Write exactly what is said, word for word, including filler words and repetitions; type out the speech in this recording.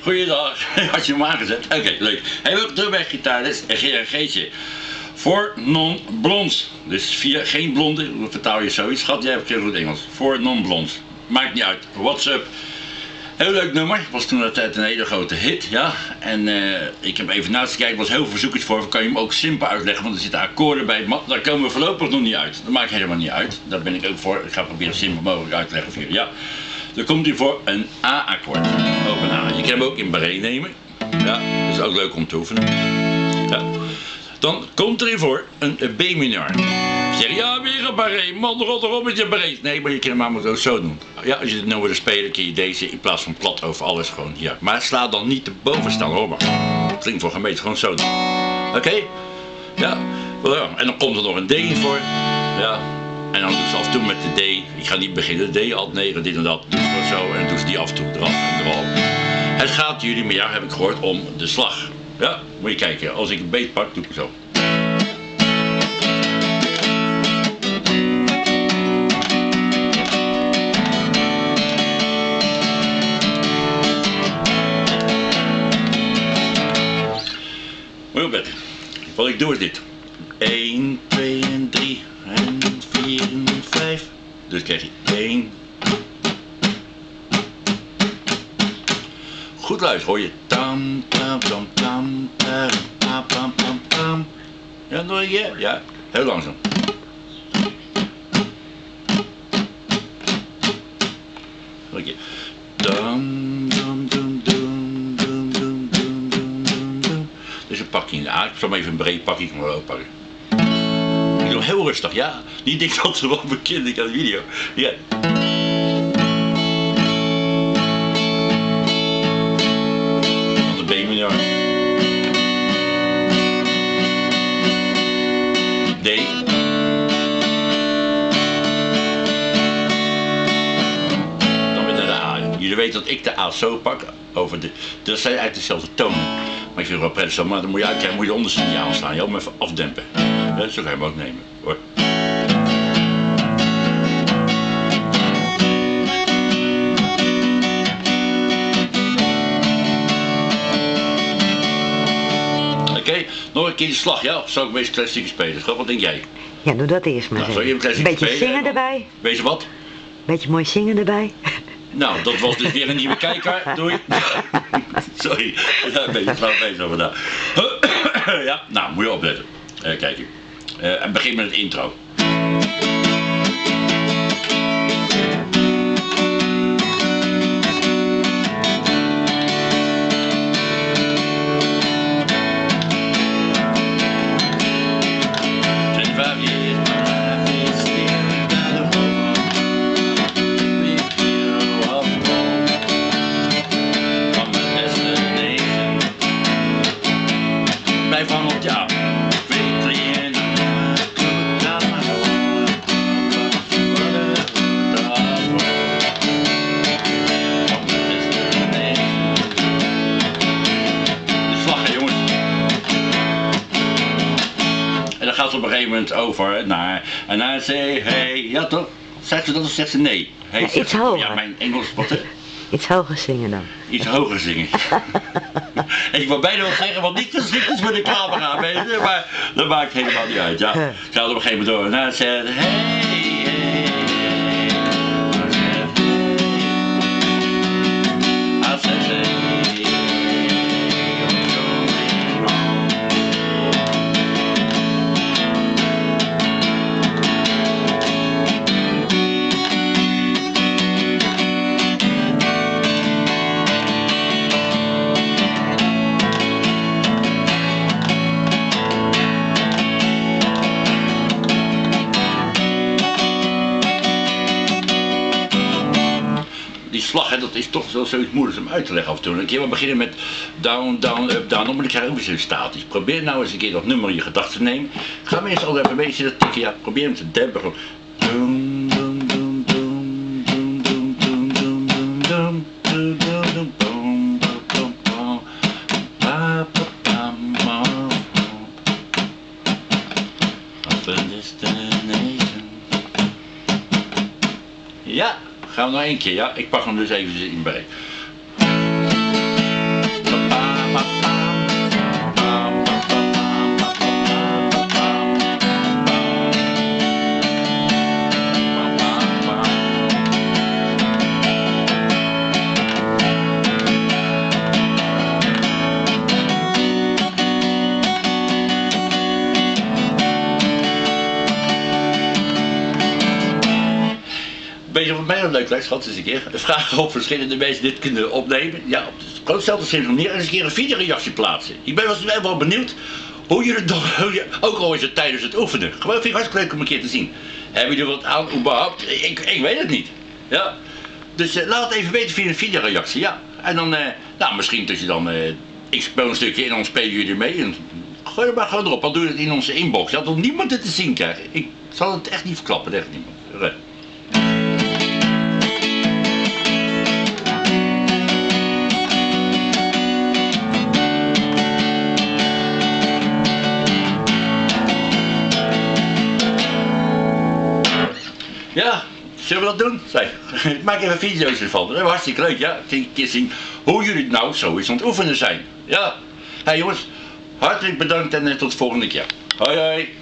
Goeiedag, had je hem aangezet? Oké, okay, leuk. Hey, welkom terug bij Gitaarles en G R G'tje. Voor non-blonds. Dus via geen blonde, hoe vertaal je zoiets? Schat, jij hebt geen goed Engels. Voor non-blonds. Maakt niet uit. WhatsApp. Heel leuk nummer. Was toen een tijd een hele grote hit, ja. En uh, ik heb even naast gekeken, er was heel veel verzoekjes voor. Kan je hem ook simpel uitleggen, want er zitten akkoorden bij. Maar daar komen we voorlopig nog niet uit. Dat maakt helemaal niet uit. Daar ben ik ook voor. Ik ga proberen simpel mogelijk uit te leggen voor jullie. Ja. Dan komt hij voor een A-akkoord. Open A. Je kan hem ook in barré nemen. Ja, dat is ook leuk om te oefenen. Ja. Dan komt erin voor een B-minor. Zeg, ja, weer een barré. Man, rot erop met je barré. Nee, maar je kan hem ook zo doen. Ja, als je het nou wil spelen, kun je deze in plaats van plat over alles gewoon hier. Maar sla dan niet de bovenstander, hoor maar. Het klinkt voor een beetje gewoon zo doen. Oké? Okay? Ja. En dan komt er nog een D in voor. Ja. En dan doe ze af en toe met de D. Ik ga niet beginnen. D, alt negen, dit en dat. Doe ze maar zo. En dan doe ze die af en toe eraf en erop. Het gaat jullie, maar ja, heb ik gehoord, om de slag. Ja, moet je kijken. Als ik een beet pak, doe ik zo. Moet je opletten. Wat ik doe is dit. één, twee en drie en vier en vijf. Dus krijg je één. Goed luisteren, hoor je. Tam, tam, tam, tam, tam, tam, tam, tam, tam. Ja, nog een keer. Ja, heel langzaam. Nog een keer. Dum, dum, dum, dum, dum, dum, dum, dum, dum, dum. Dus een pakje in de A. Ik zal hem even een breed pakje, ik kan hem wel pakken. Ik doe hem heel rustig, ja. Niet denk dat ze wel bekend ik aan de video. Ja. B-minor. D. Dan weer naar de A. Jullie weten dat ik de A zo pak over de. Dat zijn eigenlijk dezelfde tonen. Maar ik vind het wel prettig zo, maar dan moet je uitkijken, moet je de onderste niet aanslaan. Je moet hem even afdempen. Ja, zo ga je hem ook nemen hoor. Oké, nog een keer de slag, ja? Zal ik een beetje klassieke spelen? Schat, wat denk jij? Ja, doe dat eerst maar. Nou, een beetje spelen, zingen erbij. Weet je wat? Beetje mooi zingen erbij. Nou, dat was dus weer een nieuwe kijker. Doei. Sorry, daar ben je flauw bezig over daar. Ja, nou, moet je opletten. Uh, kijk, uh, en begin met het intro. Van op ja. En dan gaat ze op een gegeven moment over naar en dan zegt hey, ja toch? Zegt ze dat of zegt ze nee? Hey, ja, iets hoger. Ja, mijn Engels wat hè? Iets hoger zingen dan. Iets hoger zingen. Ik wil bijna wel zeggen wat niet geschikt is voor de camera, weet je, maar dat maakt helemaal niet uit, ja. Ik ga het op een gegeven moment door en dan zegt hey, hey, hey. Hij zegt hey. Die slag, hè, dat is toch zo, zoiets moeilijks om uit te leggen af en toe. Een keer we beginnen met down, down, up, down, maar dan krijg je ook weer zo statisch. Probeer nou eens een keer dat nummer in je gedachten te nemen. Ga maar eens al even een beetje dat tikken, ja, probeer hem te dempen. Gewoon. Doom, doom, doom, doom, doom, doom, doom, doom, doom, doom, doom, doom, doom, doom, doom, pa, pa, pa, ma, ja. Gaan we nog één keer, ja? Ik pak hem dus even in bij. bezig wat mij nog leuk lijkt, schat, eens een keer. Vragen of verschillende mensen dit kunnen opnemen. Ja, op het klootzeld synchroneer en eens een keer een videoreactie plaatsen. Ik ben wel, wel benieuwd hoe jullie het nog, ook al is het tijdens het oefenen. Gewoon vind ik hartstikke leuk om een keer te zien. Hebben jullie er wat aan überhaupt? Ik, ik weet het niet. Ja. Dus uh, laat het even weten via een videoreactie, ja. En dan, uh, nou misschien dat je dan, uh, ik speel een stukje in, dan spelen jullie mee. En gooi er maar gewoon erop, dan doe je het in onze inbox. Dat wil niemand het te zien krijgen. Ik zal het echt niet verklappen, echt niemand. Nee. Ja, zullen we dat doen? Zeg, ik maak even video's ervan. Dat is hartstikke leuk, ja. Ik een keer zien hoe jullie nou zo eens aan het oefenen zijn. Ja. Hé hey, jongens, hartelijk bedankt en tot de volgende keer. Hoi hoi.